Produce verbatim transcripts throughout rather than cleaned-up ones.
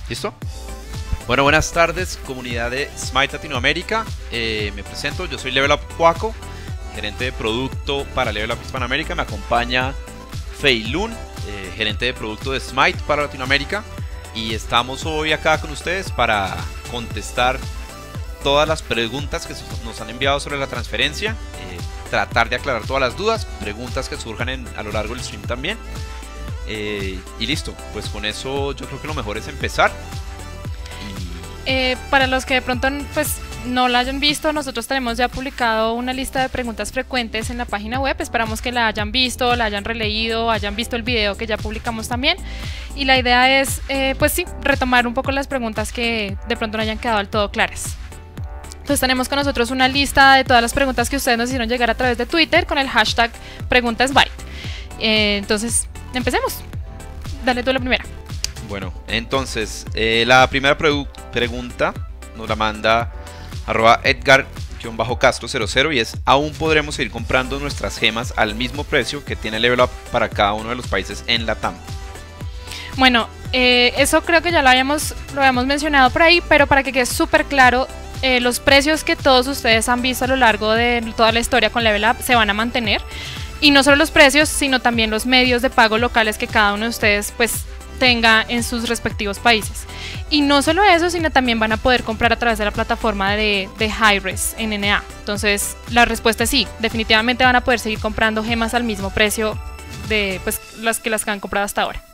¿Listo? Bueno, buenas tardes, comunidad de Smite Latinoamérica. Eh, me presento, yo soy Level Up Cuaco, gerente de producto para Level Up Hispanoamérica. Me acompaña Feilun, eh, gerente de producto de Smite para Latinoamérica. Y estamos hoy acá con ustedes para contestar todas las preguntas que nos han enviado sobre la transferencia, eh, tratar de aclarar todas las dudas, preguntas que surjan en, a lo largo del stream también. Eh, y listo, pues con eso yo creo que lo mejor es empezar. Eh, para los que de pronto pues, no la hayan visto, nosotros tenemos ya publicado una lista de preguntas frecuentes en la página web. Esperamos que la hayan visto, la hayan releído, hayan visto el video que ya publicamos también. Y la idea es, eh, pues sí, retomar un poco las preguntas que de pronto no hayan quedado del todo claras. Entonces tenemos con nosotros una lista de todas las preguntas que ustedes nos hicieron llegar a través de Twitter con el hashtag PreguntasByte. Eh, entonces, empecemos. Dale tú la primera. Bueno, entonces, eh, la primera pre pregunta nos la manda arroba Edgar-Castro cero cero y es: ¿aún podremos seguir comprando nuestras gemas al mismo precio que tiene Level Up para cada uno de los países en Latam? Bueno, eh, eso creo que ya lo habíamos, lo habíamos mencionado por ahí, pero para que quede súper claro, eh, los precios que todos ustedes han visto a lo largo de toda la historia con Level Up se van a mantener. Y no solo los precios, sino también los medios de pago locales que cada uno de ustedes pues tenga en sus respectivos países. Y no solo eso, sino también van a poder comprar a través de la plataforma de, de Hi-Res en N A. Entonces la respuesta es sí, definitivamente van a poder seguir comprando gemas al mismo precio de pues, las que las que han comprado hasta ahora.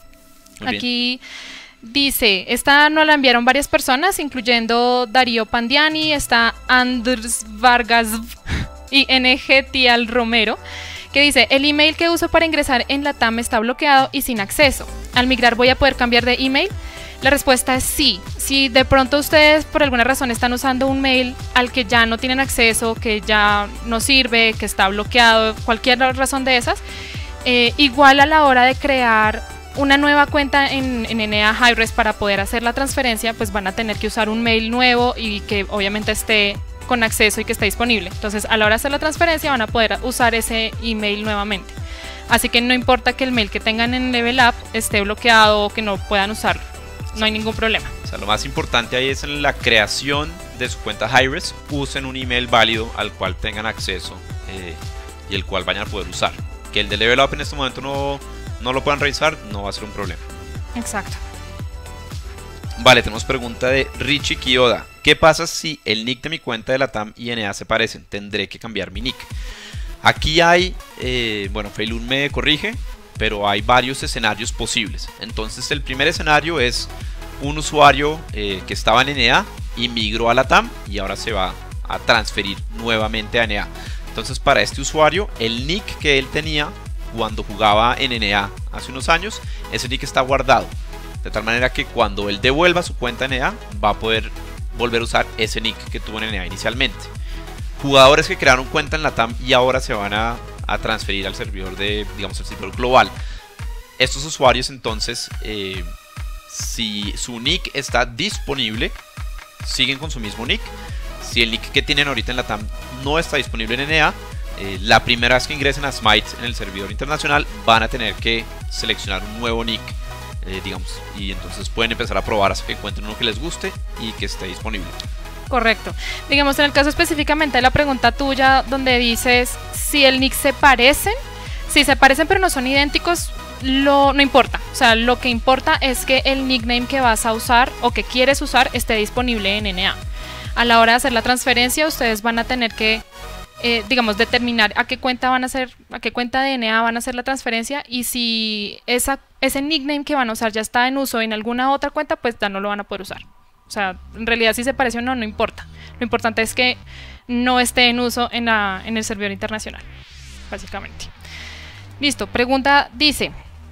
Aquí dice, esta nos la enviaron varias personas, incluyendo Darío Pandiani, está Andrés Vargas y N G Tial Romero, que dice: el email que uso para ingresar en Latam está bloqueado y sin acceso. Al migrar, ¿voy a poder cambiar de email? La respuesta es sí. Si de pronto ustedes por alguna razón están usando un mail al que ya no tienen acceso, que ya no sirve, que está bloqueado, cualquier razón de esas, eh, igual a la hora de crear una nueva cuenta en, en N A Hi-Res para poder hacer la transferencia, pues van a tener que usar un mail nuevo y que obviamente esté con acceso y que esté disponible. Entonces a la hora de hacer la transferencia van a poder usar ese email nuevamente. Así que no importa que el mail que tengan en Level Up esté bloqueado o que no puedan usarlo, no hay ningún problema. O sea, lo más importante ahí es en la creación de su cuenta Hi-Res, usen un email válido al cual tengan acceso eh, y el cual vayan a poder usar. Que el de Level Up en este momento no, no lo puedan revisar, no va a ser un problema. Exacto. Vale, tenemos pregunta de Richie Kiyoda. ¿Qué pasa si el nick de mi cuenta de Latam y N A se parecen? Tendré que cambiar mi nick. Aquí hay, eh, bueno, Feilun me corrige, pero hay varios escenarios posibles. Entonces el primer escenario es un usuario eh, que estaba en N A y migró a Latam y ahora se va a transferir nuevamente a N A. Entonces para este usuario, el nick que él tenía cuando jugaba en N A hace unos años, ese nick está guardado. De tal manera que cuando él devuelva su cuenta N A, va a poder volver a usar ese nick que tuvo en N A inicialmente. Jugadores que crearon cuenta en Latam y ahora se van a, a transferir al servidor de, digamos, el servidor global. Estos usuarios entonces, eh, si su nick está disponible, siguen con su mismo nick. Si el nick que tienen ahorita en Latam no está disponible en N A, eh, la primera vez que ingresen a Smite en el servidor internacional, van a tener que seleccionar un nuevo nick. Eh, digamos, y entonces pueden empezar a probar hasta que encuentren uno que les guste y que esté disponible. Correcto. Digamos, en el caso específicamente de la pregunta tuya, donde dices si el nick se parecen, si se parecen pero no son idénticos, lo, no importa. O sea, lo que importa es que el nickname que vas a usar o que quieres usar esté disponible en N A. A la hora de hacer la transferencia, ustedes van a tener que Eh, digamos, determinar a qué cuenta van a hacer, a qué cuenta de N A van a hacer la transferencia, y si esa, ese nickname que van a usar ya está en uso en alguna otra cuenta, pues ya no lo van a poder usar. O sea, en realidad si se parece o no, no importa. Lo importante es que no esté en uso en, la, en el servidor internacional, básicamente. Listo, pregunta dice,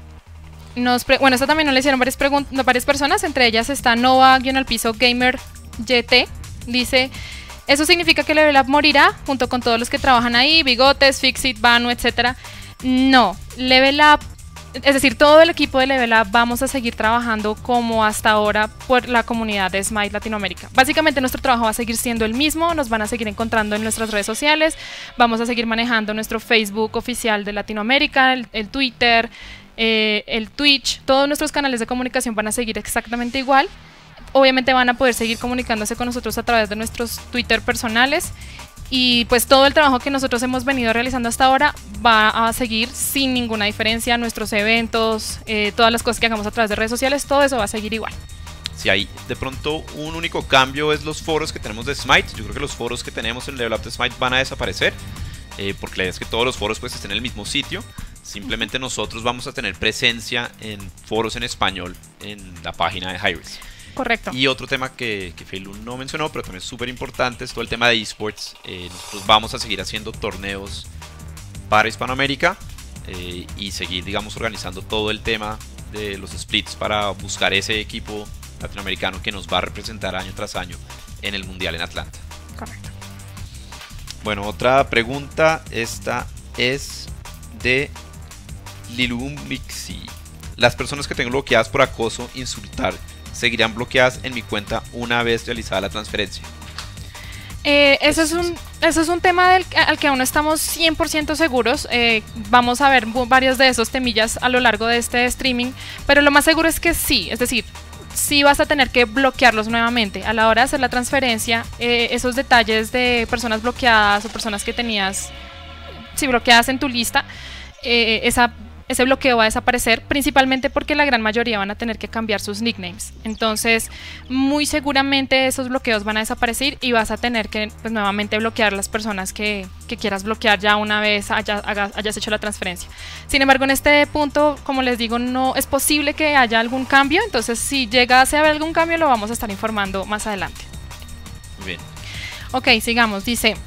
nos pre bueno, esta también nos le hicieron varias, varias personas, entre ellas está Nova-Piso Gamer Y T, dice: ¿eso significa que Level Up morirá junto con todos los que trabajan ahí, Bigotes, Fixit, Banu, etcétera? No, Level Up, es decir, todo el equipo de Level Up vamos a seguir trabajando como hasta ahora por la comunidad de Smite Latinoamérica. Básicamente nuestro trabajo va a seguir siendo el mismo, nos van a seguir encontrando en nuestras redes sociales, vamos a seguir manejando nuestro Facebook oficial de Latinoamérica, el, el Twitter, eh, el Twitch, todos nuestros canales de comunicación van a seguir exactamente igual. Obviamente van a poder seguir comunicándose con nosotros a través de nuestros Twitter personales y pues todo el trabajo que nosotros hemos venido realizando hasta ahora va a seguir sin ninguna diferencia. Nuestros eventos, eh, todas las cosas que hagamos a través de redes sociales, todo eso va a seguir igual. Si hay de pronto un único cambio es los foros que tenemos de Smite. Yo creo que los foros que tenemos en Level Up de Smite van a desaparecer, eh, porque la idea es que todos los foros pues estén en el mismo sitio. Simplemente nosotros vamos a tener presencia en foros en español en la página de Hi-Rez. Correcto. Y otro tema que, que Feilun no mencionó, pero también es súper importante, es todo el tema de esports. Eh, nosotros vamos a seguir haciendo torneos para Hispanoamérica eh, y seguir, digamos, organizando todo el tema de los splits para buscar ese equipo latinoamericano que nos va a representar año tras año en el Mundial en Atlanta. Correcto. Bueno, otra pregunta, esta es de Lilumixi. Las personas que tengo bloqueadas por acoso, insultar, ¿seguirán bloqueadas en mi cuenta una vez realizada la transferencia? Eh, eso, es un, eso es un tema del, al que aún no estamos cien por ciento seguros. Eh, vamos a ver varios de esos temillas a lo largo de este streaming, pero lo más seguro es que sí, es decir, sí vas a tener que bloquearlos nuevamente. A la hora de hacer la transferencia, eh, esos detalles de personas bloqueadas o personas que tenías sí, bloqueadas en tu lista, eh, esa ese bloqueo va a desaparecer, principalmente porque la gran mayoría van a tener que cambiar sus nicknames. Entonces, muy seguramente esos bloqueos van a desaparecer y vas a tener que pues, nuevamente bloquear las personas que, que quieras bloquear ya una vez haya, hagas, hayas hecho la transferencia. Sin embargo, en este punto, como les digo, no es posible que haya algún cambio. Entonces, si llegase a haber algún cambio, lo vamos a estar informando más adelante. Muy bien. Ok, sigamos. Dice...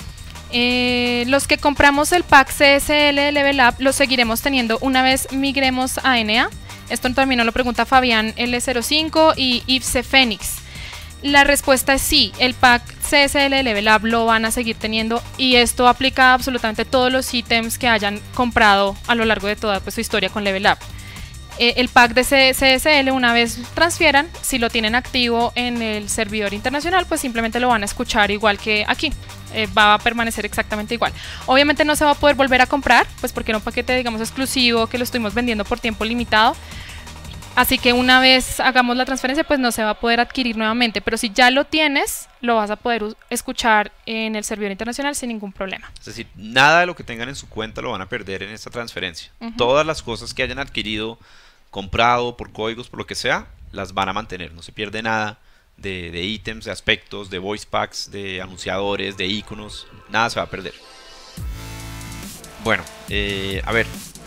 Eh, los que compramos el pack C S L de Level Up los seguiremos teniendo una vez migremos a N A. Esto también nos lo pregunta Fabián L cero cinco y Ipse Fénix. La respuesta es sí, el pack C S L de Level Up lo van a seguir teniendo y esto aplica a absolutamente todos los ítems que hayan comprado a lo largo de toda pues, su historia con Level Up. Eh, el pack de C S L una vez transfieran, si lo tienen activo en el servidor internacional, pues simplemente lo van a escuchar igual que aquí. Eh, va a permanecer exactamente igual. Obviamente no se va a poder volver a comprar, pues porque era un paquete digamos exclusivo que lo estuvimos vendiendo por tiempo limitado. Así que una vez hagamos la transferencia, pues no se va a poder adquirir nuevamente. Pero si ya lo tienes, lo vas a poder escuchar en el servidor internacional sin ningún problema. Es decir, nada de lo que tengan en su cuenta lo van a perder en esta transferencia. Uh-huh. Todas las cosas que hayan adquirido, comprado, por códigos, por lo que sea, las van a mantener. No se pierde nada de, de ítems, de aspectos, de voice packs, de anunciadores, de iconos. Nada se va a perder. Bueno, eh, a ver.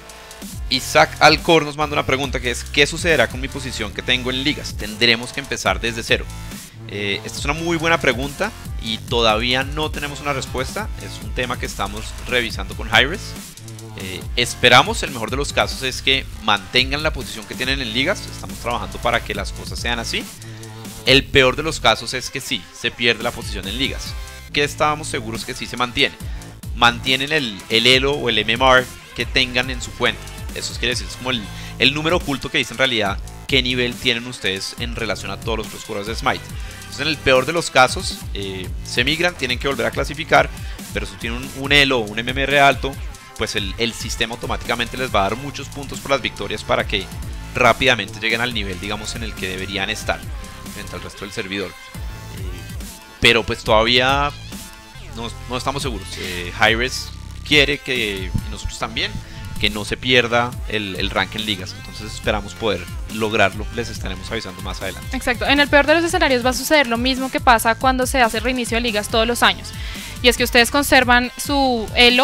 Isaac Alcor nos manda una pregunta que es: ¿qué sucederá con mi posición que tengo en ligas? ¿Tendremos que empezar desde cero? Eh, esta es una muy buena pregunta y todavía no tenemos una respuesta. Es un tema que estamos revisando con Hi-Rez. Eh, esperamos, el mejor de los casos es que mantengan la posición que tienen en ligas. Estamos trabajando para que las cosas sean así. El peor de los casos es que sí, se pierde la posición en ligas. Que estábamos seguros que sí se mantiene. Mantienen el, el elo o el M M R que tengan en su cuenta. Eso quiere decir, es como el, el número oculto que dice en realidad qué nivel tienen ustedes en relación a todos los otros jugadores de Smite. Entonces, en el peor de los casos, eh, se migran, tienen que volver a clasificar, pero si tienen un, un elo o un M M R alto, pues el, el sistema automáticamente les va a dar muchos puntos por las victorias para que rápidamente lleguen al nivel, digamos, en el que deberían estar frente al resto del servidor. Eh, pero pues todavía no, no estamos seguros. Eh, Hi-Rez quiere que, y nosotros también, que no se pierda el, el rank en ligas. Entonces esperamos poder lograrlo. Les estaremos avisando más adelante. Exacto. En el peor de los escenarios va a suceder lo mismo que pasa cuando se hace reinicio de ligas todos los años. Y es que ustedes conservan su elo,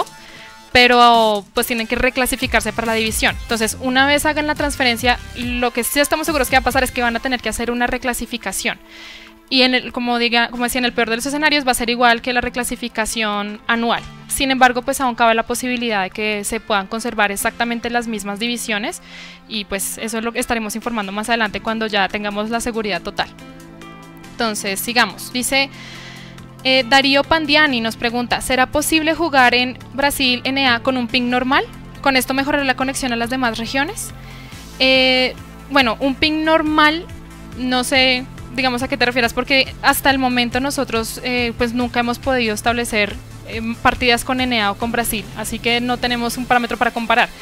pero pues tienen que reclasificarse para la división. Entonces, una vez hagan la transferencia, lo que sí estamos seguros que va a pasar es que van a tener que hacer una reclasificación. Y en el, como, diga, como decía, en el peor de los escenarios va a ser igual que la reclasificación anual. Sin embargo, pues aún cabe la posibilidad de que se puedan conservar exactamente las mismas divisiones y pues eso es lo que estaremos informando más adelante cuando ya tengamos la seguridad total. Entonces, sigamos. Dice eh, Darío Pandiani nos pregunta: ¿será posible jugar en Brasil N A con un ping normal? ¿Con esto mejorar la conexión a las demás regiones? Eh, bueno, un ping normal, no sé, digamos a qué te refieras, porque hasta el momento nosotros eh, pues nunca hemos podido establecer eh, partidas con N A o con Brasil, así que no tenemos un parámetro para comparar.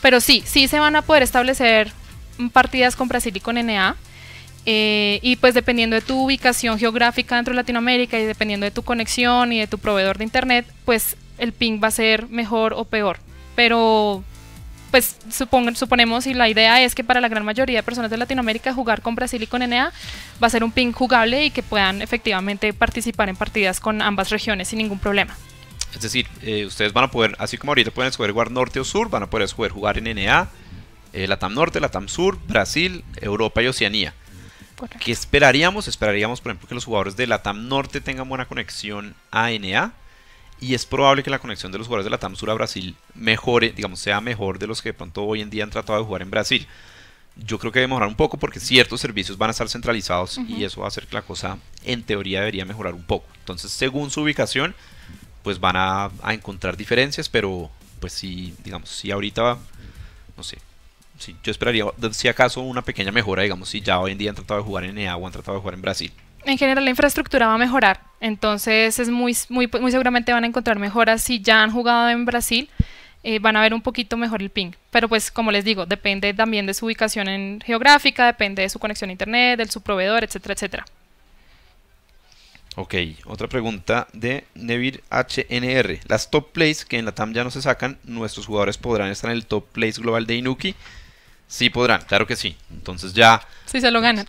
Pero sí, sí se van a poder establecer partidas con Brasil y con N A. Eh, y pues dependiendo de tu ubicación geográfica dentro de Latinoamérica y dependiendo de tu conexión y de tu proveedor de internet, pues el ping va a ser mejor o peor. Pero pues supong suponemos y la idea es que para la gran mayoría de personas de Latinoamérica jugar con Brasil y con N A va a ser un ping jugable y que puedan efectivamente participar en partidas con ambas regiones sin ningún problema. Es decir, eh, ustedes van a poder, así como ahorita pueden escoger jugar norte o sur, van a poder escoger jugar en N A, eh, Latam Norte, Latam Sur, Brasil, Europa y Oceanía. Correcto. ¿Qué esperaríamos? Esperaríamos, por ejemplo, que los jugadores de Latam Norte tengan buena conexión a N A. Y es probable que la conexión de los jugadores de Latam Sur a Brasil mejore, digamos, sea mejor de los que de pronto hoy en día han tratado de jugar en Brasil. Yo creo que debe mejorar un poco porque ciertos servicios van a estar centralizados uh-huh. y eso va a hacer que la cosa, en teoría, debería mejorar un poco. Entonces, según su ubicación, pues van a, a encontrar diferencias, pero pues sí, digamos, si ahorita, no sé, sí, yo esperaría, si acaso, una pequeña mejora, digamos, si ya hoy en día han tratado de jugar en N A o han tratado de jugar en Brasil. En general la infraestructura va a mejorar, entonces es muy, muy, muy seguramente van a encontrar mejoras si ya han jugado en Brasil, eh, van a ver un poquito mejor el ping, pero pues como les digo, depende también de su ubicación en geográfica, depende de su conexión a internet, de su proveedor, etcétera, etcétera. Ok, otra pregunta de Nevir H N R. Las top plays que en la T A M ya no se sacan, ¿nuestros jugadores podrán estar en el top plays global de Inuki? Sí podrán, claro que sí. Entonces ya... Sí se lo ganan.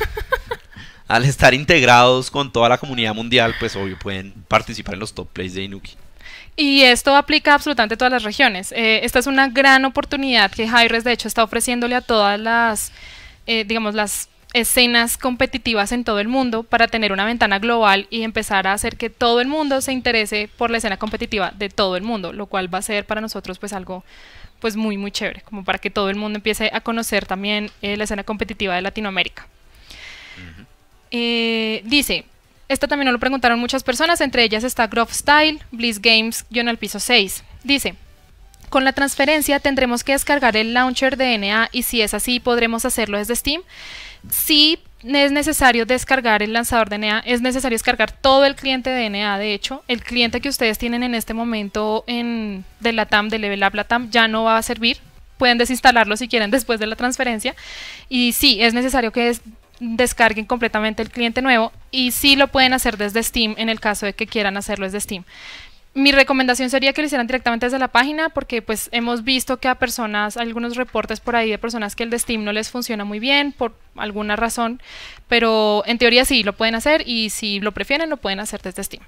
Al estar integrados con toda la comunidad mundial, pues obvio pueden participar en los top plays de Inuki. Y esto aplica a absolutamente todas las regiones. Eh, esta es una gran oportunidad que Hi-Rez de hecho está ofreciéndole a todas las, eh, digamos, las escenas competitivas en todo el mundo para tener una ventana global y empezar a hacer que todo el mundo se interese por la escena competitiva de todo el mundo, lo cual va a ser para nosotros pues algo pues muy muy chévere, como para que todo el mundo empiece a conocer también eh, la escena competitiva de Latinoamérica. Uh-huh. Eh, dice, esto también nos lo preguntaron muchas personas, entre ellas está Grove Style, Bliss Games, guión al piso seis. Dice, con la transferencia tendremos que descargar el launcher de N A y si es así podremos hacerlo desde Steam. Si es necesario descargar el lanzador de N A, es necesario descargar todo el cliente de N A. De hecho, el cliente que ustedes tienen en este momento en, de Latam, de Level Up Latam, ya no va a servir. Pueden desinstalarlo si quieren después de la transferencia. Y sí, es necesario que des descarguen completamente el cliente nuevo y sí lo pueden hacer desde Steam en el caso de que quieran hacerlo desde Steam. Mi recomendación sería que lo hicieran directamente desde la página porque pues hemos visto que a personas, algunos reportes por ahí de personas que el de Steam no les funciona muy bien por alguna razón, pero en teoría sí lo pueden hacer y si lo prefieren lo pueden hacer desde Steam.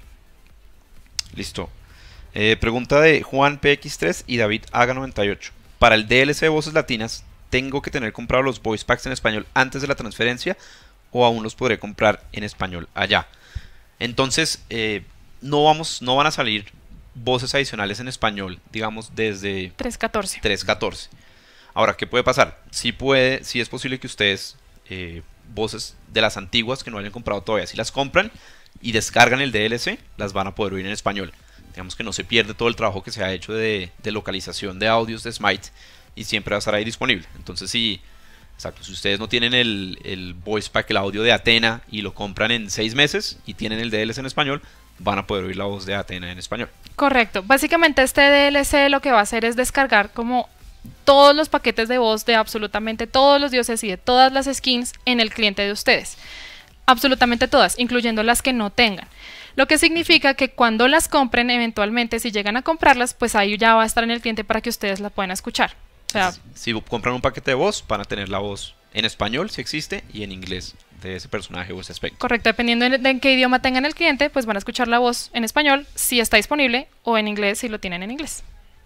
Listo. Eh, pregunta de Juan P X tres y David Aga noventa y ocho. Para el D L C de Voces Latinas, ¿tengo que tener comprado los voice packs en español antes de la transferencia o aún los podré comprar en español allá? Entonces, eh, no, vamos, no van a salir voces adicionales en español, digamos, desde tres catorce. tres catorce. Ahora, ¿qué puede pasar? Sí, puede, sí es posible que ustedes, eh, voces de las antiguas que no hayan comprado todavía, si las compran y descargan el D L C, las van a poder oír en español. Digamos que no se pierde todo el trabajo que se ha hecho de, de localización de audios de Smite y siempre va a estar ahí disponible. Entonces, si, exacto, si ustedes no tienen el, el voice pack, el audio de Athena y lo compran en seis meses y tienen el D L C en español, van a poder oír la voz de Athena en español. Correcto. Básicamente este D L C lo que va a hacer es descargar como todos los paquetes de voz de absolutamente todos los dioses y de todas las skins en el cliente de ustedes. Absolutamente todas, incluyendo las que no tengan. Lo que significa que cuando las compren, eventualmente, si llegan a comprarlas, pues ahí ya va a estar en el cliente para que ustedes la puedan escuchar. O sea, si, si compran un paquete de voz, van a tener la voz en español, si existe, y en inglés de ese personaje o ese aspecto. Correcto, dependiendo de, de en qué idioma tengan el cliente, pues van a escuchar la voz en español, si está disponible, o en inglés, si lo tienen en inglés.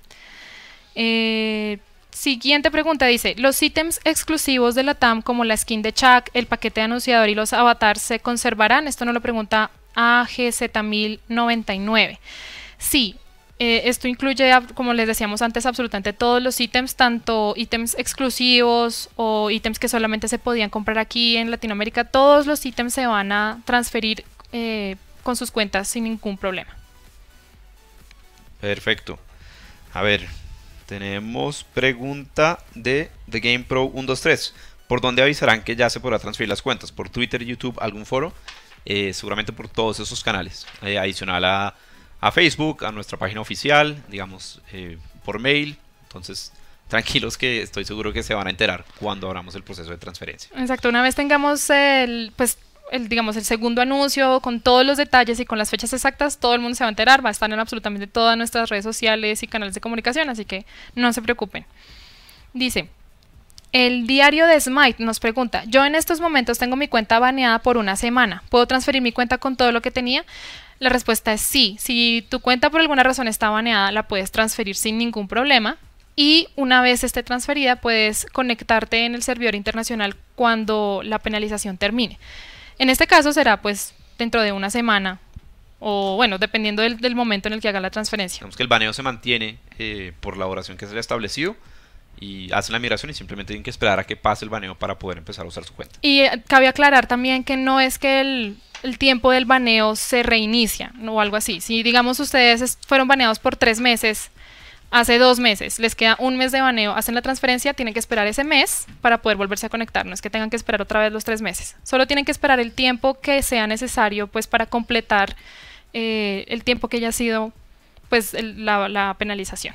Eh... Siguiente pregunta dice, ¿los ítems exclusivos de la T A M como la skin de Chuck, el paquete de anunciador y los avatars se conservarán? Esto nos lo pregunta A G Z mil noventa y nueve. Sí, eh, esto incluye, como les decíamos antes, absolutamente todos los ítems, tanto ítems exclusivos o ítems que solamente se podían comprar aquí en Latinoamérica. Todos los ítems se van a transferir eh, con sus cuentas sin ningún problema. Perfecto. A ver... Tenemos pregunta de The Game Pro uno dos tres. ¿Por dónde avisarán que ya se podrá transferir las cuentas? ¿Por Twitter, YouTube, algún foro? Eh, seguramente por todos esos canales. Eh, adicional a, a Facebook, a nuestra página oficial, digamos, eh, por mail. Entonces, tranquilos que estoy seguro que se van a enterar cuando abramos el proceso de transferencia. Exacto, una vez tengamos el, pues, el, digamos, el segundo anuncio con todos los detalles y con las fechas exactas, todo el mundo se va a enterar, va a estar en absolutamente todas nuestras redes sociales y canales de comunicación, así que no se preocupen. Dice, el diario de Smite nos pregunta, yo en estos momentos tengo mi cuenta baneada por una semana, ¿puedo transferir mi cuenta con todo lo que tenía? La respuesta es sí, si tu cuenta por alguna razón está baneada, la puedes transferir sin ningún problema. Y una vez esté transferida, puedes conectarte en el servidor internacional cuando la penalización termine. En este caso será pues dentro de una semana o bueno, dependiendo del, del momento en el que haga la transferencia. Digamos que el baneo se mantiene eh, por la duración que se le ha establecido y hacen la migración y simplemente tienen que esperar a que pase el baneo para poder empezar a usar su cuenta. Y eh, cabe aclarar también que no es que el, el tiempo del baneo se reinicia o algo así. Si digamos ustedes fueron baneados por tres meses, hace dos meses, les queda un mes de baneo, hacen la transferencia, tienen que esperar ese mes para poder volverse a conectar, no es que tengan que esperar otra vez los tres meses, solo tienen que esperar el tiempo que sea necesario pues para completar eh, el tiempo que haya sido pues el, la, la penalización.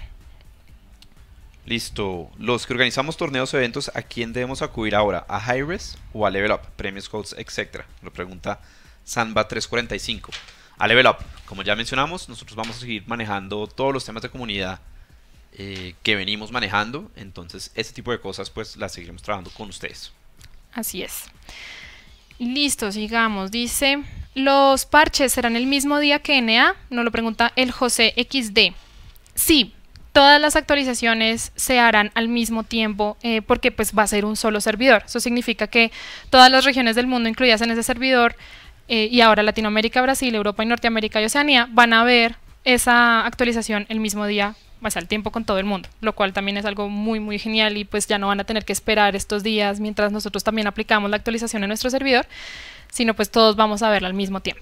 Listo, los que organizamos torneos o eventos, ¿a quién debemos acudir ahora? ¿A Hi-Res o a Level Up? Premios, codes, etcétera. Lo pregunta Sanba trescientos cuarenta y cinco. A Level Up, como ya mencionamos, nosotros vamos a seguir manejando todos los temas de comunidad Eh, que venimos manejando, entonces este tipo de cosas pues las seguiremos trabajando con ustedes. Así es. Listo, sigamos. Dice, ¿los parches serán el mismo día que N A? Nos lo pregunta el José equis de. Sí, todas las actualizaciones se harán al mismo tiempo eh, porque pues va a ser un solo servidor. Eso significa que todas las regiones del mundo incluidas en ese servidor eh, y ahora Latinoamérica, Brasil, Europa y Norteamérica y Oceanía van a ver esa actualización el mismo día, o sea, al tiempo con todo el mundo, lo cual también es algo muy muy genial y pues ya no van a tener que esperar estos días mientras nosotros también aplicamos la actualización en nuestro servidor, sino pues todos vamos a verla al mismo tiempo.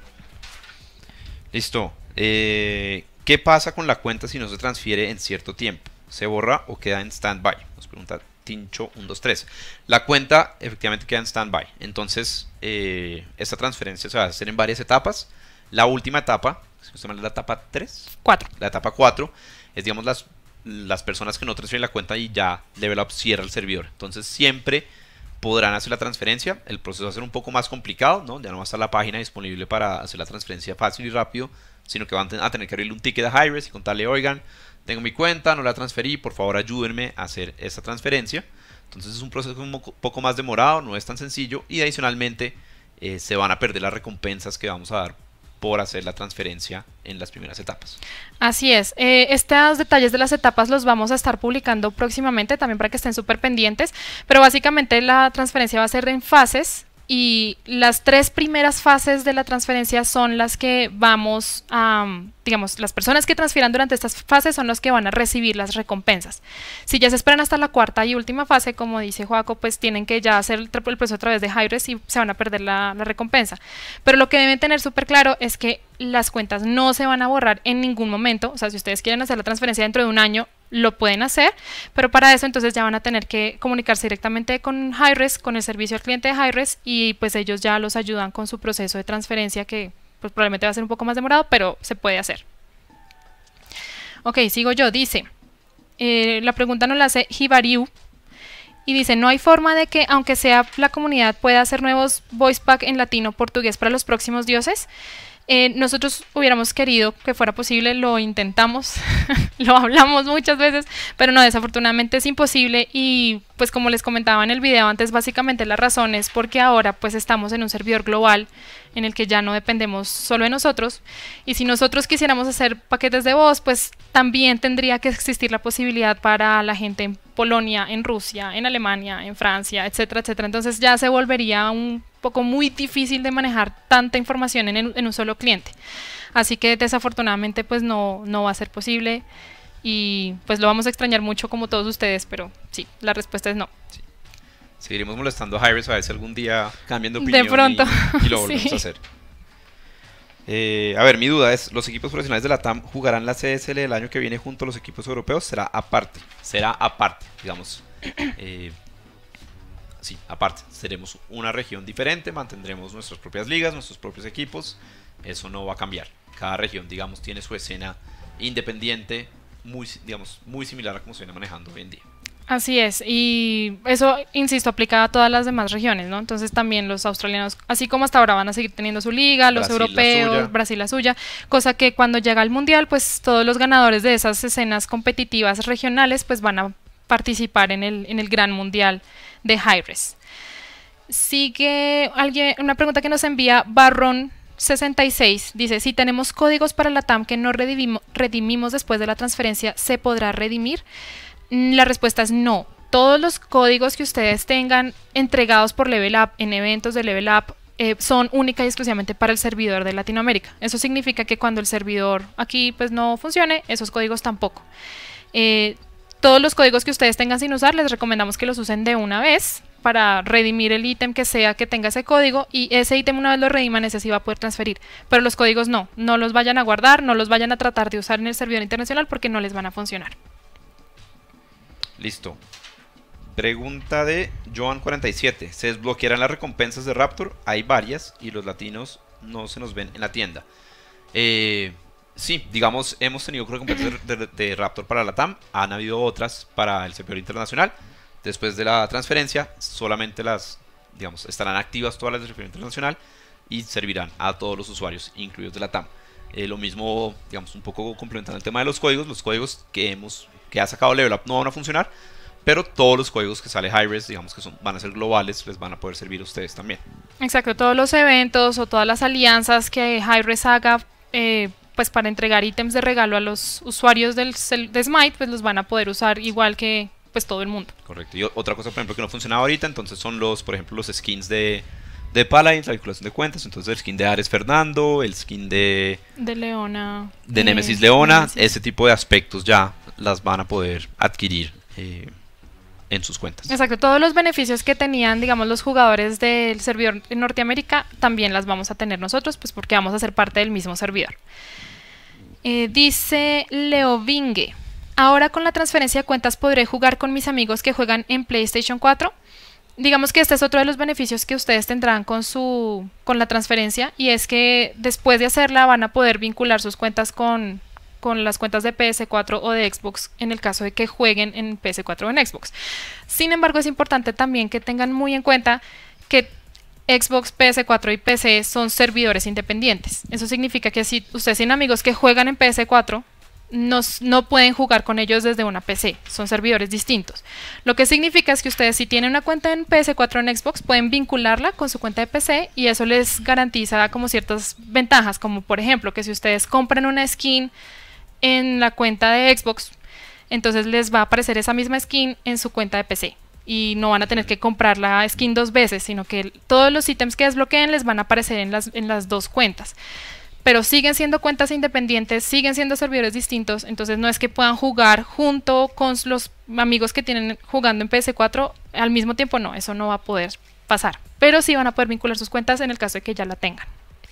Listo. Eh, ¿Qué pasa con la cuenta si no se transfiere en cierto tiempo? ¿Se borra o queda en standby? Nos pregunta Tincho uno dos tres. La cuenta efectivamente queda en standby, entonces eh, esta transferencia se va a hacer en varias etapas. La última etapa, si no se llama la etapa tres, cuatro. La etapa cuatro es, digamos, las, las personas que no transfieren la cuenta y ya Level Up cierra el servidor. Entonces siempre podrán hacer la transferencia. El proceso va a ser un poco más complicado, ¿no? Ya no va a estar la página disponible para hacer la transferencia fácil y rápido, sino que van a tener que abrirle un ticket a Hi-Res y contarle, oigan, tengo mi cuenta, no la transferí, por favor ayúdenme a hacer esta transferencia. Entonces es un proceso un poco más demorado, no es tan sencillo y adicionalmente eh, se van a perder las recompensas que vamos a dar por hacer la transferencia en las primeras etapas. Así es, eh, estos detalles de las etapas los vamos a estar publicando próximamente también para que estén súper pendientes, pero básicamente la transferencia va a ser en fases y las tres primeras fases de la transferencia son las que vamos a, digamos, las personas que transfieran durante estas fases son los que van a recibir las recompensas. Si ya se esperan hasta la cuarta y última fase, como dice Joaco, pues tienen que ya hacer el, el proceso a través de Hi-Res y se van a perder la, la recompensa. Pero lo que deben tener súper claro es que las cuentas no se van a borrar en ningún momento, o sea, si ustedes quieren hacer la transferencia dentro de un año, lo pueden hacer, pero para eso entonces ya van a tener que comunicarse directamente con Hi-Res, con el servicio al cliente de Hi-Res y pues ellos ya los ayudan con su proceso de transferencia que pues probablemente va a ser un poco más demorado, pero se puede hacer. Ok, sigo yo, dice, eh, la pregunta nos la hace Hibariu y dice, no hay forma de que aunque sea la comunidad pueda hacer nuevos voice pack en latino portugués para los próximos dioses. Eh, nosotros hubiéramos querido que fuera posible, lo intentamos, lo hablamos muchas veces, pero no, desafortunadamente es imposible y pues como les comentaba en el video antes, básicamente la razón es porque ahora pues estamos en un servidor global en el que ya no dependemos solo de nosotros y si nosotros quisiéramos hacer paquetes de voz, pues también tendría que existir la posibilidad para la gente en Polonia, en Rusia, en Alemania, en Francia, etcétera, etcétera. Entonces ya se volvería un poco muy difícil de manejar tanta información en, en un solo cliente. Así que desafortunadamente pues no, no va a ser posible y pues lo vamos a extrañar mucho como todos ustedes, pero sí, la respuesta es no. Sí. Seguiremos molestando a Hi-Res a ver si algún día cambian de opinión de pronto. y, y lo volvemos sí. a hacer. Eh, a ver, mi duda es, ¿los equipos profesionales de la T A M jugarán la C S L el año que viene junto a los equipos europeos? ¿Será aparte? Será aparte, digamos. Eh, sí, aparte. Seremos una región diferente, mantendremos nuestras propias ligas, nuestros propios equipos. Eso no va a cambiar. Cada región, digamos, tiene su escena independiente, muy, digamos, muy similar a como se viene manejando hoy en día. Así es, y eso, insisto, aplica a todas las demás regiones, ¿no? Entonces también los australianos, así como hasta ahora, van a seguir teniendo su liga, los Brasil la europeos, suya. Brasil la suya, cosa que cuando llega al mundial, pues todos los ganadores de esas escenas competitivas regionales, pues van a participar en el, en el gran mundial de Hi-Res. Sigue alguien, una pregunta que nos envía Barron sesenta y seis, dice, si tenemos códigos para la T A M que no redimimos, redimimos después de la transferencia, ¿se podrá redimir? La respuesta es no. Todos los códigos que ustedes tengan entregados por Level Up en eventos de Level Up eh, son única y exclusivamente para el servidor de Latinoamérica. Eso significa que cuando el servidor aquí pues no funcione, esos códigos tampoco. Eh, todos los códigos que ustedes tengan sin usar, les recomendamos que los usen de una vez para redimir el ítem que sea que tenga ese código, y ese ítem una vez lo rediman, ese sí va a poder transferir. Pero los códigos no, no los vayan a guardar, no los vayan a tratar de usar en el servidor internacional porque no les van a funcionar. Listo. Pregunta de Joan cuarenta y siete. ¿Se desbloquearán las recompensas de Raptor? Hay varias y los latinos no se nos ven en la tienda. Eh, sí, digamos, hemos tenido recompensas de, de, de Raptor para la T A M. Han habido otras para el servidor internacional. Después de la transferencia, solamente las, digamos, estarán activas todas las del servidor internacional y servirán a todos los usuarios, incluidos de la T A M. Eh, lo mismo, digamos, un poco complementando el tema de los códigos. Los códigos que hemos que ha sacado Level Up no van a funcionar, pero todos los códigos que sale Hi-Res, digamos que son, van a ser globales, les van a poder servir a ustedes también. Exacto, todos los eventos o todas las alianzas que Hi-Res haga eh, pues para entregar ítems de regalo a los usuarios del, de Smite, pues los van a poder usar igual que pues todo el mundo. Correcto. Y otra cosa, por ejemplo, que no funcionaba ahorita, entonces son los, por ejemplo, los skins de, de Paladins, la vinculación de cuentas. Entonces el skin de Ares Fernando, el skin de... De Leona. De eh, Nemesis Leona, Nemesis. Ese tipo de aspectos ya las van a poder adquirir eh, en sus cuentas. Exacto, todos los beneficios que tenían, digamos, los jugadores del servidor en Norteamérica, también las vamos a tener nosotros, pues porque vamos a ser parte del mismo servidor. Eh, dice Leo Vingue, ahora con la transferencia de cuentas podré jugar con mis amigos que juegan en PlayStation cuatro. Digamos que este es otro de los beneficios que ustedes tendrán con su con la transferencia, y es que después de hacerla van a poder vincular sus cuentas con, con las cuentas de P S cuatro o de Xbox en el caso de que jueguen en P S cuatro o en Xbox. Sin embargo, es importante también que tengan muy en cuenta que Xbox, P S cuatro y P C son servidores independientes. Eso significa que si ustedes tienen amigos que juegan en P S cuatro, No, no pueden jugar con ellos desde una P C, son servidores distintos. Lo que significa es que ustedes, si tienen una cuenta en P S cuatro o en Xbox, pueden vincularla con su cuenta de P C y eso les garantiza como ciertas ventajas, como por ejemplo que si ustedes compran una skin en la cuenta de Xbox, entonces les va a aparecer esa misma skin en su cuenta de P C y no van a tener que comprar la skin dos veces, sino que todos los ítems que desbloqueen les van a aparecer en las, en las dos cuentas. Pero siguen siendo cuentas independientes, siguen siendo servidores distintos, entonces no es que puedan jugar junto con los amigos que tienen jugando en P S cuatro al mismo tiempo, no, eso no va a poder pasar. Pero sí van a poder vincular sus cuentas en el caso de que ya la tengan.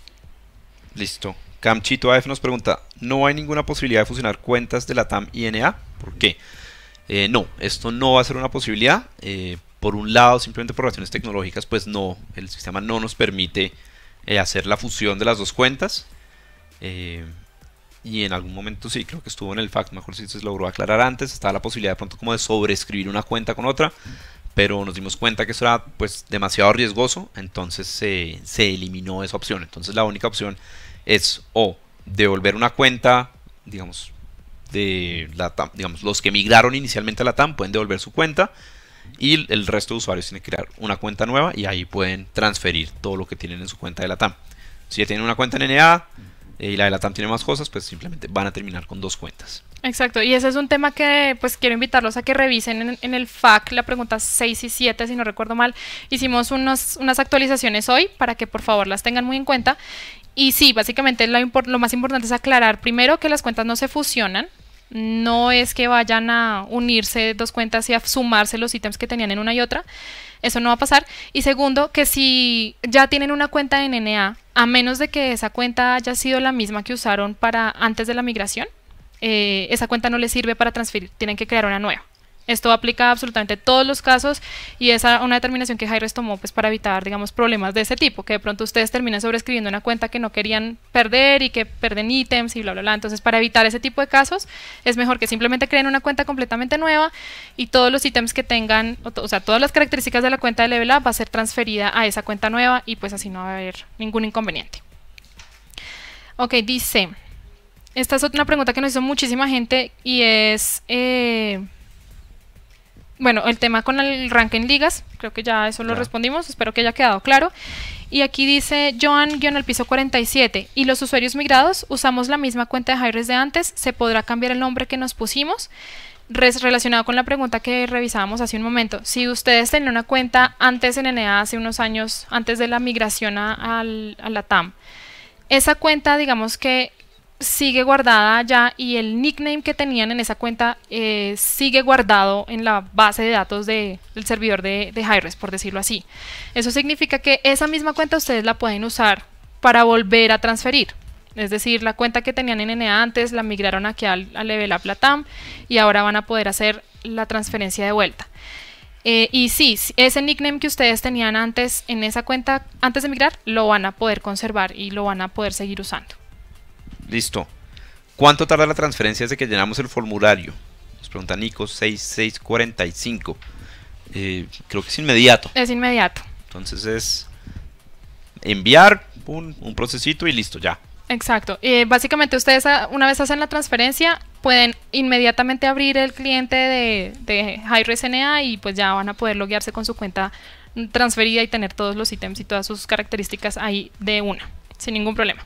Listo. Camchito A F nos pregunta, ¿no hay ninguna posibilidad de fusionar cuentas de la T A M y N A? ¿Por qué? Eh, no, esto no va a ser una posibilidad. Eh, por un lado, simplemente por razones tecnológicas, pues no, el sistema no nos permite eh, hacer la fusión de las dos cuentas. Eh, y en algún momento sí, creo que estuvo en el fact, mejor si se logró aclarar antes, estaba la posibilidad de pronto como de sobreescribir una cuenta con otra, pero nos dimos cuenta que eso era pues demasiado riesgoso, entonces se, se eliminó esa opción. Entonces la única opción es o devolver una cuenta, digamos, de la T A M, digamos, los que migraron inicialmente a la T A M pueden devolver su cuenta y el resto de usuarios tienen que crear una cuenta nueva y ahí pueden transferir todo lo que tienen en su cuenta de la T A M. Si ya tienen una cuenta en N A y la de la T A M tiene más cosas, pues simplemente van a terminar con dos cuentas. Exacto, y ese es un tema que pues quiero invitarlos a que revisen en, en el F A Q, la pregunta seis y siete, si no recuerdo mal. Hicimos unos, unas actualizaciones hoy para que por favor las tengan muy en cuenta. Y sí, básicamente lo, lo más importante es aclarar primero que las cuentas no se fusionan. No es que vayan a unirse dos cuentas y a sumarse los ítems que tenían en una y otra. Eso no va a pasar. Y segundo, que si ya tienen una cuenta en N A, a menos de que esa cuenta haya sido la misma que usaron para antes de la migración, eh, esa cuenta no les sirve para transferir. Tienen que crear una nueva. Esto aplica a absolutamente todos los casos y es una determinación que Hi-Res tomó pues, para evitar, digamos, problemas de ese tipo, que de pronto ustedes terminen sobreescribiendo una cuenta que no querían perder y que pierden ítems y bla, bla, bla. Entonces, para evitar ese tipo de casos, es mejor que simplemente creen una cuenta completamente nueva y todos los ítems que tengan, o, o sea, todas las características de la cuenta de Level Up va a ser transferida a esa cuenta nueva y pues así no va a haber ningún inconveniente. Ok, dice, esta es una pregunta que nos hizo muchísima gente y es... Eh, Bueno, el tema con el rank en ligas, creo que ya eso lo ya. respondimos, espero que haya quedado claro. Y aquí dice Joan-el piso cuarenta y siete, y los usuarios migrados usamos la misma cuenta de Hi-Res de antes, ¿se podrá cambiar el nombre que nos pusimos? Res relacionado con la pregunta que revisábamos hace un momento, si ustedes tenían una cuenta antes en N A hace unos años, antes de la migración a, a, a la T A M, esa cuenta digamos que sigue guardada allá y el nickname que tenían en esa cuenta eh, sigue guardado en la base de datos de, del servidor de, de Hi-Res, por decirlo así. Eso significa que esa misma cuenta ustedes la pueden usar para volver a transferir. Es decir, la cuenta que tenían en N A antes la migraron aquí al, al Level Up la T A M y ahora van a poder hacer la transferencia de vuelta. Eh, y sí, ese nickname que ustedes tenían antes en esa cuenta, antes de migrar, lo van a poder conservar y lo van a poder seguir usando. Listo. ¿Cuánto tarda la transferencia desde que llenamos el formulario? Nos pregunta Nico seis seis cuatro cinco. Eh, creo que es inmediato. Es inmediato. Entonces es enviar, un, un procesito y listo, ya. Exacto. Eh, básicamente ustedes una vez hacen la transferencia, pueden inmediatamente abrir el cliente de, de Hi-Res N A y pues ya van a poder loguearse con su cuenta transferida y tener todos los ítems y todas sus características ahí de una, sin ningún problema.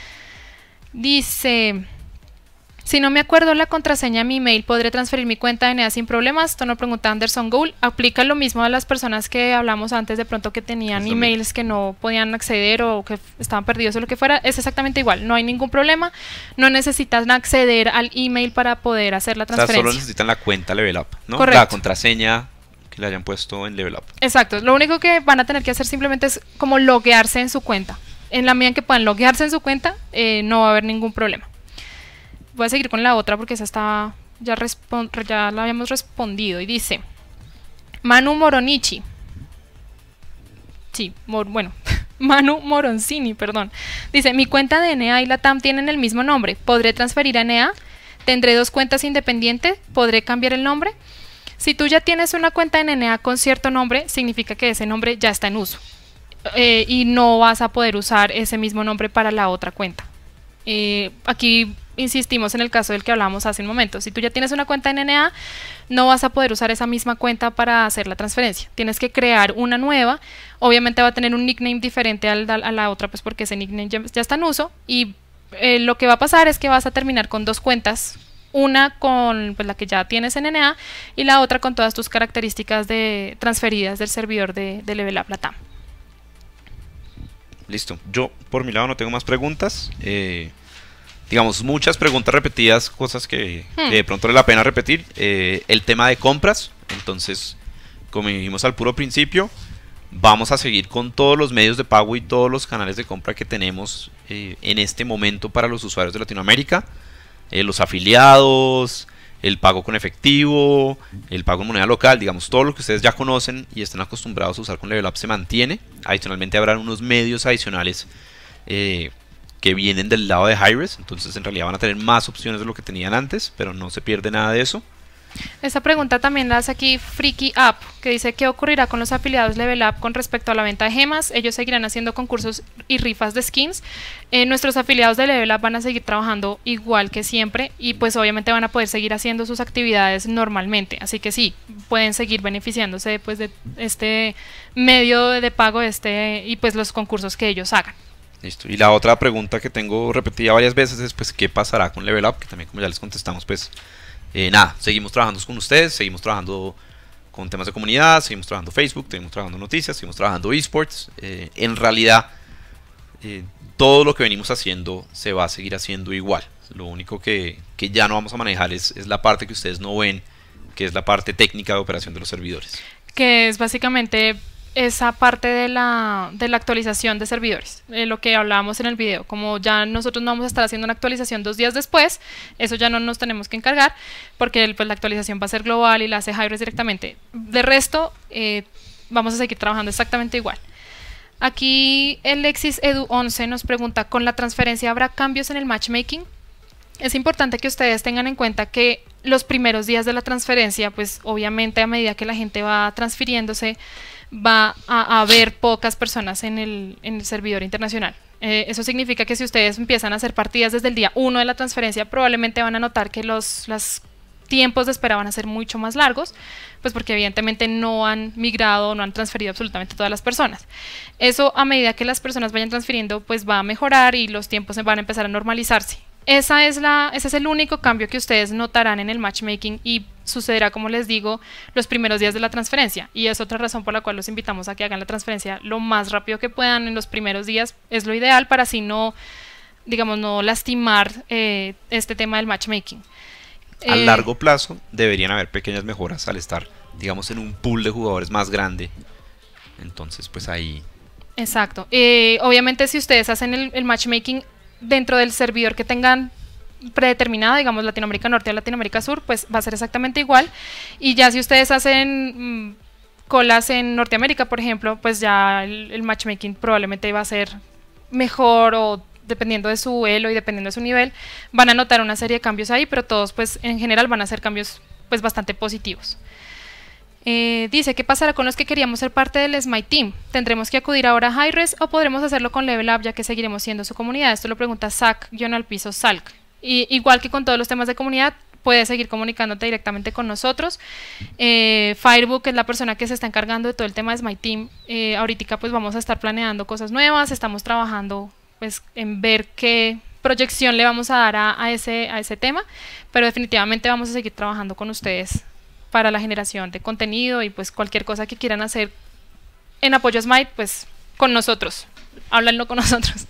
Dice, si no me acuerdo la contraseña de mi email, ¿podré transferir mi cuenta de N A sin problemas? Esto nos pregunta Anderson Gould. Aplica lo mismo a las personas que hablamos antes, de pronto que tenían Eso emails mismo. que no podían acceder o que estaban perdidos o lo que fuera. Es exactamente igual, no hay ningún problema. No necesitas acceder al email para poder hacer la transferencia. O sea, solo necesitan la cuenta Level Up, ¿no? Correcto. La contraseña que le hayan puesto en Level Up. Exacto, lo único que van a tener que hacer simplemente es como loguearse en su cuenta. En la medida en que puedan loguearse en su cuenta, eh, no va a haber ningún problema. Voy a seguir con la otra porque esa está ya, ya la habíamos respondido. Y dice, Manu Moronichi. Sí, mor bueno, Manu Moroncini, perdón. Dice, mi cuenta de N A y la T A M tienen el mismo nombre. ¿Podré transferir a N A? ¿Tendré dos cuentas independientes? ¿Podré cambiar el nombre? Si tú ya tienes una cuenta en N A con cierto nombre, significa que ese nombre ya está en uso. Eh, y no vas a poder usar ese mismo nombre para la otra cuenta. Eh, aquí insistimos en el caso del que hablamos hace un momento. Si tú ya tienes una cuenta en N A, no vas a poder usar esa misma cuenta para hacer la transferencia. Tienes que crear una nueva. Obviamente va a tener un nickname diferente al, a la otra, pues porque ese nickname ya, ya está en uso. Y eh, lo que va a pasar es que vas a terminar con dos cuentas. Una con pues, la que ya tienes en N A y la otra con todas tus características de, transferidas del servidor de, de Level Up la T A M. Listo, yo por mi lado no tengo más preguntas. Eh, digamos, muchas preguntas repetidas, cosas que, hmm. que de pronto vale la pena repetir. Eh, el tema de compras, entonces, como dijimos al puro principio, vamos a seguir con todos los medios de pago y todos los canales de compra que tenemos eh, en este momento para los usuarios de Latinoamérica. Eh, los afiliados, el pago con efectivo, el pago en moneda local, digamos, todo lo que ustedes ya conocen y están acostumbrados a usar con Level Up se mantiene. Adicionalmente habrá unos medios adicionales eh, que vienen del lado de Hi-Res, entonces en realidad van a tener más opciones de lo que tenían antes, pero no se pierde nada de eso. Esta pregunta también la hace aquí Freaky Up, que dice, ¿qué ocurrirá con los afiliados Level Up con respecto a la venta de gemas? Ellos seguirán haciendo concursos y rifas de skins. Eh, nuestros afiliados de Level Up van a seguir trabajando igual que siempre y pues obviamente van a poder seguir haciendo sus actividades normalmente. Así que sí, pueden seguir beneficiándose pues, de este medio de pago este y pues los concursos que ellos hagan. Listo. Y la otra pregunta que tengo repetida varias veces es pues ¿qué pasará con Level Up? Que también como ya les contestamos pues Eh, nada, seguimos trabajando con ustedes, seguimos trabajando con temas de comunidad, seguimos trabajando Facebook, seguimos trabajando noticias, seguimos trabajando esports. Eh, en realidad, eh, todo lo que venimos haciendo se va a seguir haciendo igual. Lo único que, que ya no vamos a manejar es, es la parte que ustedes no ven, que es la parte técnica de operación de los servidores. Que es básicamente esa parte de la, de la actualización de servidores, eh, lo que hablábamos en el video. Como ya nosotros no vamos a estar haciendo una actualización dos días después, eso ya no nos tenemos que encargar, porque pues, la actualización va a ser global y la hace Hi-Res directamente. De resto, eh, vamos a seguir trabajando exactamente igual. Aquí el Lexis Edu once nos pregunta, ¿con la transferencia habrá cambios en el matchmaking? Es importante que ustedes tengan en cuenta que los primeros días de la transferencia, pues obviamente a medida que la gente va transfiriéndose, va a haber pocas personas en el, en el servidor internacional. Eh, eso significa que si ustedes empiezan a hacer partidas desde el día uno de la transferencia, probablemente van a notar que los las tiempos de espera van a ser mucho más largos, pues porque evidentemente no han migrado, no han transferido absolutamente todas las personas. Eso a medida que las personas vayan transfiriendo, pues va a mejorar y los tiempos van a empezar a normalizarse. Esa es la, ese es el único cambio que ustedes notarán en el matchmaking y sucederá, como les digo, los primeros días de la transferencia. Y es otra razón por la cual los invitamos a que hagan la transferencia lo más rápido que puedan en los primeros días. Es lo ideal para así no, digamos, no lastimar eh, este tema del matchmaking. A eh, largo plazo deberían haber pequeñas mejoras al estar, digamos, en un pool de jugadores más grande. Entonces, pues ahí... Exacto. Eh, obviamente, si ustedes hacen el, el matchmaking dentro del servidor que tengan predeterminado, digamos Latinoamérica Norte o Latinoamérica Sur, pues va a ser exactamente igual. Y ya si ustedes hacen mmm, colas en Norteamérica, por ejemplo, pues ya el, el matchmaking probablemente va a ser mejor, o dependiendo de su elo y dependiendo de su nivel, van a notar una serie de cambios ahí, pero todos pues en general van a ser cambios pues bastante positivos. Eh, dice, ¿qué pasará con los que queríamos ser parte del Smite Team? ¿Tendremos que acudir ahora a Hi-Res o podremos hacerlo con Level Up ya que seguiremos siendo su comunidad? Esto lo pregunta Zach-Piso Salk. Y, igual que con todos los temas de comunidad, puedes seguir comunicándote directamente con nosotros. Eh, Firebook es la persona que se está encargando de todo el tema de Smite Team. Eh, ahorita pues vamos a estar planeando cosas nuevas, estamos trabajando pues en ver qué proyección le vamos a dar a, a, ese, a ese tema, pero definitivamente vamos a seguir trabajando con ustedes para la generación de contenido y pues cualquier cosa que quieran hacer en apoyo a Smite, pues con nosotros, háblanlo con nosotros.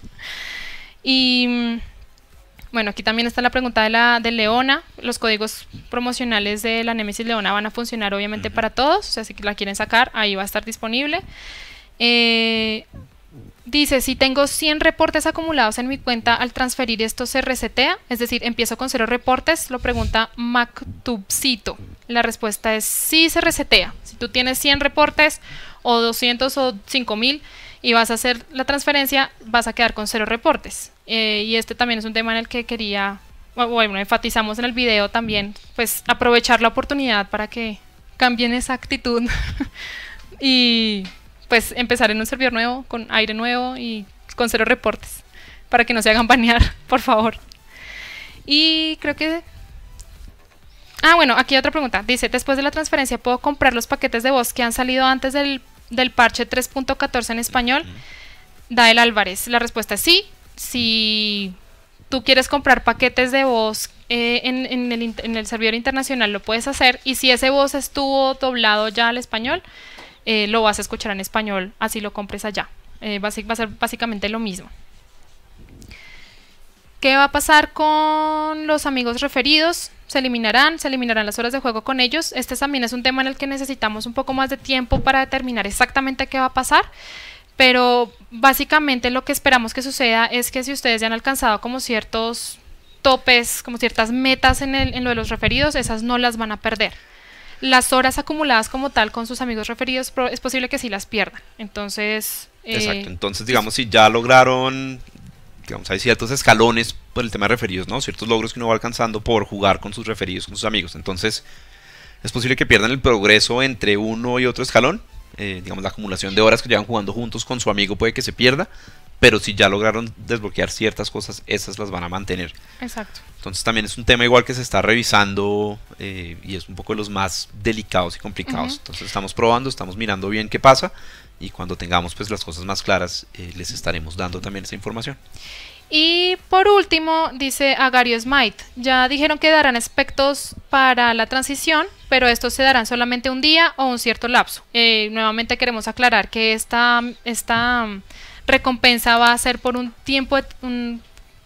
Y bueno, aquí también está la pregunta de la de Leona. Los códigos promocionales de la Nemesis Leona van a funcionar obviamente uh-huh. para todos, o sea, si la quieren sacar, ahí va a estar disponible. Eh, dice, si tengo cien reportes acumulados en mi cuenta, al transferir esto se resetea, es decir, empiezo con cero reportes, lo pregunta Mactubcito. La respuesta es sí, se resetea. Si tú tienes cien reportes o doscientos o cinco mil y vas a hacer la transferencia, vas a quedar con cero reportes. Eh, y este también es un tema en el que quería, bueno, enfatizamos en el video también, pues aprovechar la oportunidad para que cambien esa actitud y pues empezar en un servidor nuevo, con aire nuevo y con cero reportes, para que no se hagan banear, por favor. Y creo que... Ah, bueno, aquí hay otra pregunta. Dice, después de la transferencia, ¿puedo comprar los paquetes de voz que han salido antes del, del parche tres punto catorce en español? Dael Álvarez. La respuesta es sí. Si tú quieres comprar paquetes de voz eh, en, en, el, en el servidor internacional, lo puedes hacer. Y si ese voz estuvo doblado ya al español, eh, lo vas a escuchar en español, así lo compres allá. Eh, va, a, va a ser básicamente lo mismo. ¿Qué va a pasar con los amigos referidos? Se eliminarán, se eliminarán las horas de juego con ellos. Este también es un tema en el que necesitamos un poco más de tiempo para determinar exactamente qué va a pasar, pero básicamente lo que esperamos que suceda es que si ustedes ya han alcanzado como ciertos topes, como ciertas metas en, el, en lo de los referidos, esas no las van a perder. Las horas acumuladas como tal con sus amigos referidos es posible que sí las pierdan. Entonces... Exacto, eh, entonces digamos si ya lograron... digamos, hay ciertos escalones por el tema de referidos, ¿no? Ciertos logros que uno va alcanzando por jugar con sus referidos, con sus amigos. Entonces, es posible que pierdan el progreso entre uno y otro escalón. Eh, digamos, la acumulación de horas que llevan jugando juntos con su amigo puede que se pierda. Pero si ya lograron desbloquear ciertas cosas, esas las van a mantener. Exacto. Entonces, también es un tema igual que se está revisando eh, y es un poco de los más delicados y complicados. Uh-huh. Entonces, estamos probando, estamos mirando bien qué pasa. Y cuando tengamos pues las cosas más claras, eh, les estaremos dando también esa información. Y por último, dice Agario Smite, ya dijeron que darán aspectos para la transición, pero estos se darán solamente un día o un cierto lapso. Eh, nuevamente queremos aclarar que esta, esta recompensa va a ser por un tiempo, un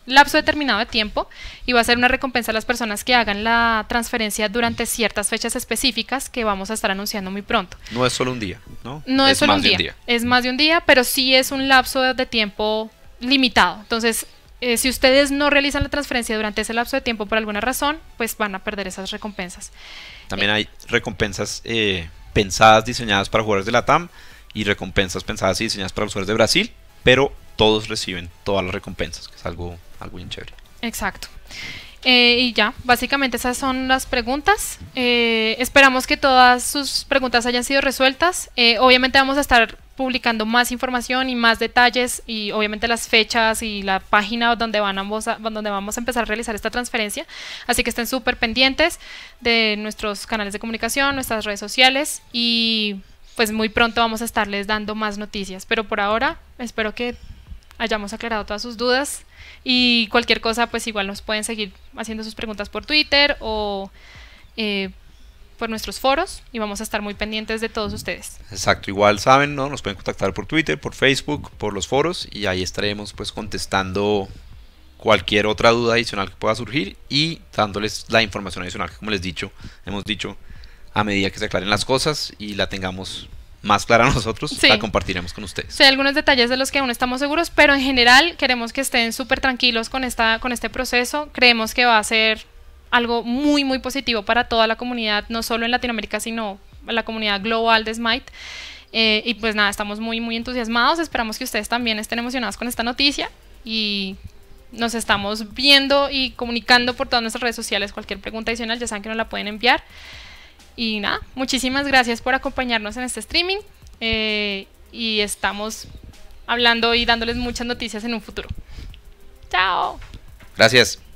lapso determinado de tiempo y va a ser una recompensa a las personas que hagan la transferencia durante ciertas fechas específicas que vamos a estar anunciando muy pronto. No es solo un día, ¿no? No es, es solo más un día. De un día, es más de un día, pero sí es un lapso de tiempo limitado. Entonces, eh, si ustedes no realizan la transferencia durante ese lapso de tiempo por alguna razón, pues van a perder esas recompensas. También eh, hay recompensas eh, pensadas, diseñadas para jugadores de la T A M y recompensas pensadas y diseñadas para los jugadores de Brasil, pero todos reciben todas las recompensas, que es algo, algo bien chévere. Exacto. Eh, y ya, básicamente esas son las preguntas. Eh, esperamos que todas sus preguntas hayan sido resueltas. Eh, obviamente vamos a estar publicando más información y más detalles y obviamente las fechas y la página donde, van a, donde vamos a empezar a realizar esta transferencia. Así que estén súper pendientes de nuestros canales de comunicación, nuestras redes sociales y pues muy pronto vamos a estarles dando más noticias. Pero por ahora espero que hayamos aclarado todas sus dudas y cualquier cosa pues igual nos pueden seguir haciendo sus preguntas por Twitter o eh, por nuestros foros y vamos a estar muy pendientes de todos ustedes. Exacto, igual saben, ¿no? Nos pueden contactar por Twitter, por Facebook, por los foros y ahí estaremos pues contestando cualquier otra duda adicional que pueda surgir y dándoles la información adicional que como les dicho, hemos dicho a medida que se aclaren las cosas y la tengamos más clara nosotros, sí, la compartiremos con ustedes. Sí, hay algunos detalles de los que aún estamos seguros, pero en general queremos que estén súper tranquilos con, esta, con este proceso. Creemos que va a ser algo muy, muy positivo para toda la comunidad, no solo en Latinoamérica, sino la comunidad global de Smite. Eh, y pues nada, estamos muy, muy entusiasmados. Esperamos que ustedes también estén emocionados con esta noticia y nos estamos viendo y comunicando por todas nuestras redes sociales. Cualquier pregunta adicional ya saben que nos la pueden enviar. Y nada, muchísimas gracias por acompañarnos en este streaming eh, y estamos hablando y dándoles muchas noticias en un futuro. Chao. Gracias.